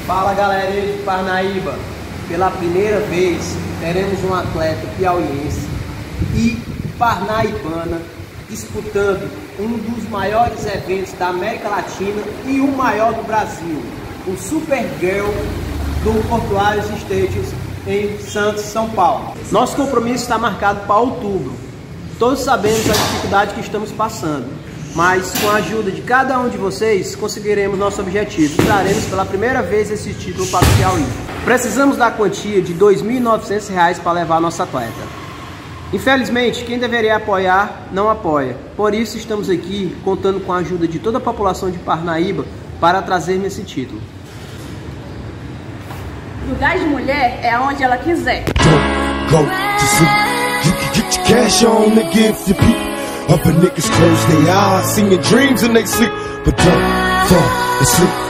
Fala galerinha de Parnaíba, pela primeira vez teremos um atleta piauiense e parnaibana disputando um dos maiores eventos da América Latina e o maior do Brasil, o Super Girl do Portuários Estates em Santos, São Paulo. Nosso compromisso está marcado para outubro. Todos sabemos a dificuldade que estamos passando, mas com a ajuda de cada um de vocês conseguiremos nosso objetivo e traremos pela primeira vez esse título para o Piauí. Precisamos da quantia de R$ 2.900 para levar nossa atleta. Infelizmente, quem deveria apoiar não apoia. Por isso estamos aqui contando com a ajuda de toda a população de Parnaíba para trazer esse título. Lugar de mulher é onde ela quiser. Cash on to give the people. Other niggas close their eyes, seeing dreams and they sleep, but don't fall asleep.